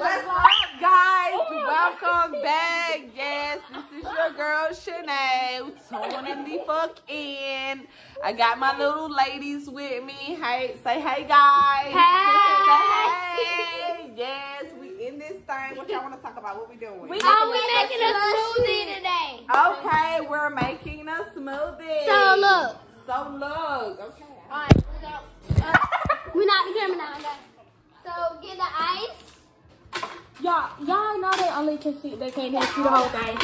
What's up, guys? Welcome back. Yes, this is your girl Shanae. Tuning the fuck in. I got my little ladies with me. Hey, say hey, guys. Hey. Say hey. Yes, we in this thing. What y'all want to talk about? What we doing? We making a smoothie today. Okay, we're making a smoothie. So look. Okay. All right, we go. We're not the camera now, guys. So get the ice. Y'all know they only can see, they can't see the whole thing.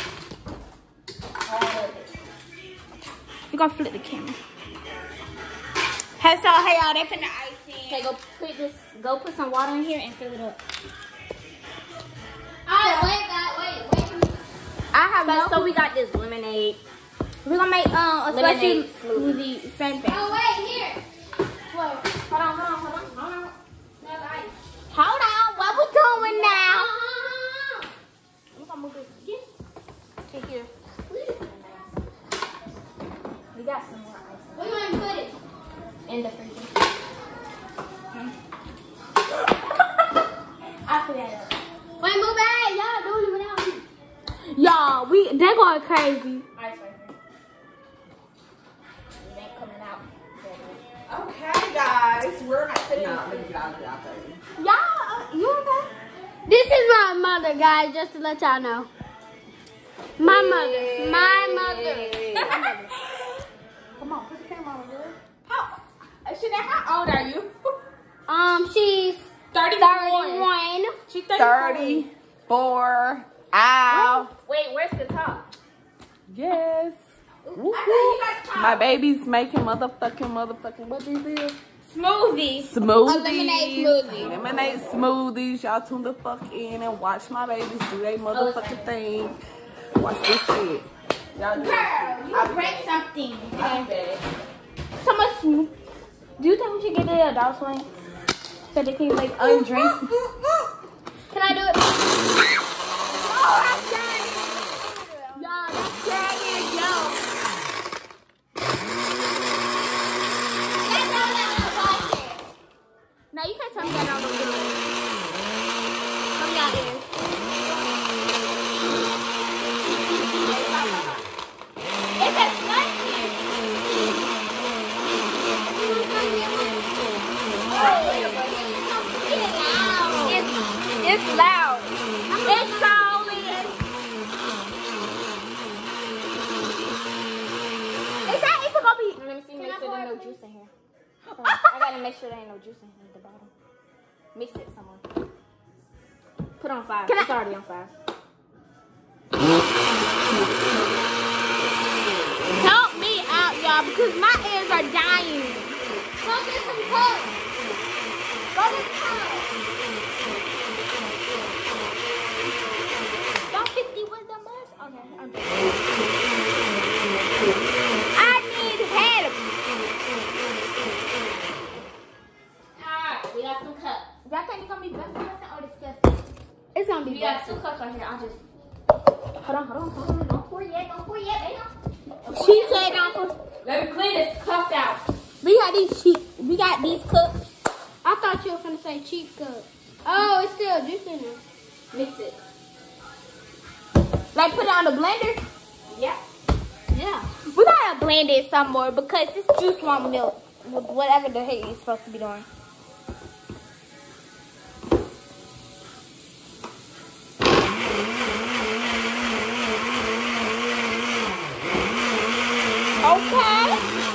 You gonna flip the camera. Hey, so hey y'all, they put the ice in. Okay, go put some water in here and fill it up. Alright, wait. I have So we got this lemonade. We're gonna make a Lemonade special smoothie, same thing. Oh wait, here. Wait, hold on. Now the ice. Hold on, what we doing now? We're gonna move it. Take here. We got some more ice. Where you want to put it? In the freezer. I put that up. Wait, move it. Y'all doing it without me. Y'all, they're going crazy. Ice right here. It ain't coming out. Okay, guys. We're not putting out. Y'all, you okay? This is my mother, guys, just to let y'all know. My mother. Come on, put the camera on, girl. How old are you? She's 31. She's 34. Ow. Wait, where's the top? Yes. My baby's making motherfucking, what these is? Smoothies. Smoothies. Lemonade smoothies. Y'all tune the fuck in and watch my babies do their motherfucking thing. Watch this shit. Y'all do You break something. I bet. So much smooth. Do you think we should get the adult swing? So they can like undrink? Can I do it? Oh, that's dang. Y'all, that's dragging, yo. Now you can't tell me that I don't do it. Come out here. It's a slushy. It's loud. It's solid. Is that even gonna be? Let me see, make sure there's no juice in here. I gotta make sure there ain't no juice in here at the bottom. Mix it somewhere. Put on 5. It's already on 5. Help me out, y'all, because my ears are dying. Go get some cups. Go get some cups. Don't 50 with the must. Okay, I'm done. I need help. Alright, we got some cups. Y'all think it's gonna be best or disgusting? It's gonna be We got best. 2 cups right here. I'll just... Hold on. Don't pour yet. She said don't. Let me clean this cup out. We got these cups. I thought you were gonna say cheap cup. Oh, it's still juice in there. Mix it. Like put it on the blender. Yeah. We gotta blend it some more because this juice won't melt. Whatever the heck it's supposed to be doing. Okay.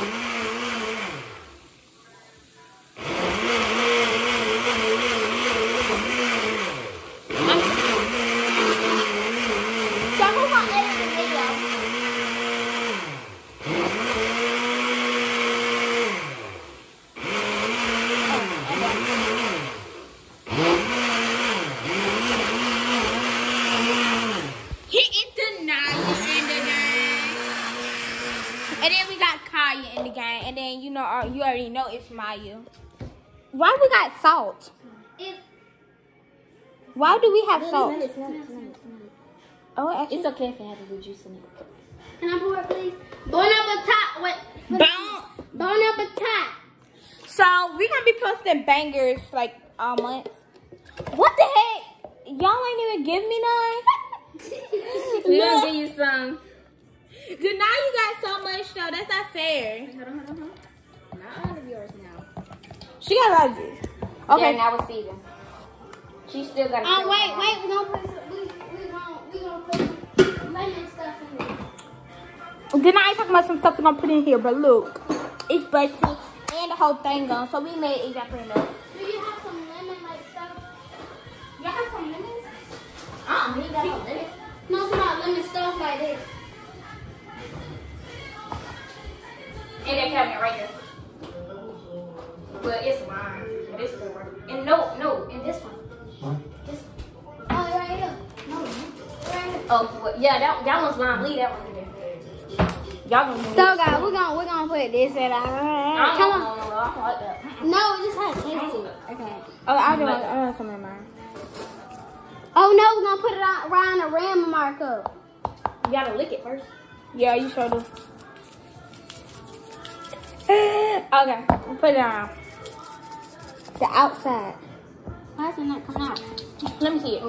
So who gonna edit the video? And then we got Kaya in the game. And then, you already know it's Maya. Why we got salt? Why do we have salt? Oh, actually. It's okay if it has a little juice in it. Can I pour it, please? Bone up a top. Wait. Bone up a top. So we're gonna be posting bangers like all month. What the heck? Y'all ain't even give me none. We gonna give you some. Good, now you got so much though. That's not fair. Hold on. Not all of yours now. She got a lot of juice. Okay. Yeah, now it's Steven. She still got. Wait. We're gonna put some. We gonna put some lemon stuff in there. Then I ain't talking about some stuff we're gonna put in here, but look, it's busty and the whole thing gone, so we made exactly enough. Do you have some lemon like stuff? Y'all have some lemons? We ain't got no lemons. No, it's not lemon stuff like this. In that cabinet right there. But it's mine. This is one. And no, in this one. This one. Oh, right here. No. Right here. Oh, well, yeah, that one's mine. Leave that one in there. Y'all gonna move So this. guys, we're gonna put this in our. Come on. No, I don't like that. No, just how it tastes it. Okay. Oh, I want some in mine. Oh no, we're gonna put it on around the rim of our cup. You gotta lick it first. Yeah, you sure do. Okay, we'll put it on the outside. Why is it not coming out? Let me see it. Now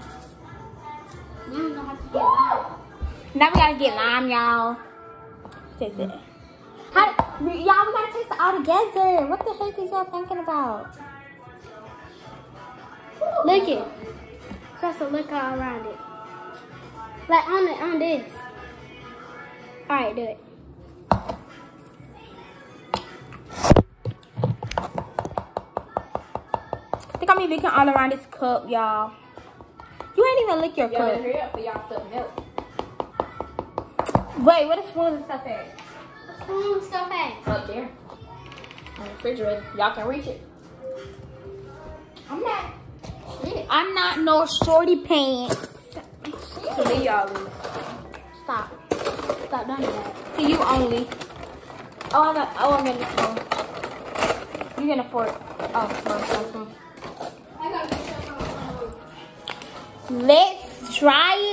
we're gonna have to get lime. Now we gotta get lime, y'all. Taste it. Y'all, we gotta taste it all together. What the heck is y'all thinking about? Lick it. Press a lick all around it. Like on this. Alright, do it. I think I'm licking all around this cup, y'all. You ain't even lick your Y'all cup. better hurry up for y'all stuff milk. Wait, where the spoon and stuff at? Spoon stuff at. Up there. On the refrigerator. Y'all can reach it. I'm not no shorty pants. So leave y'all lose. Stop. Stop doing that. To you only. I'm getting the spoon. You getting a fork. Oh, spoon. I gotta get some. Let's try